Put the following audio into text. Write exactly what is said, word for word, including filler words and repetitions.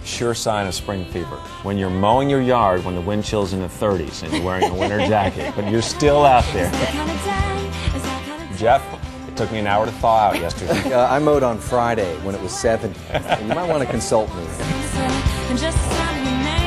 Sure sign of spring fever. When you're mowing your yard when the wind chill's in the thirties and you're wearing a winter jacket, but you're still out there. Jeff, it took me an hour to thaw out yesterday. Uh, I mowed on Friday when it was seventy. You might want to consult me.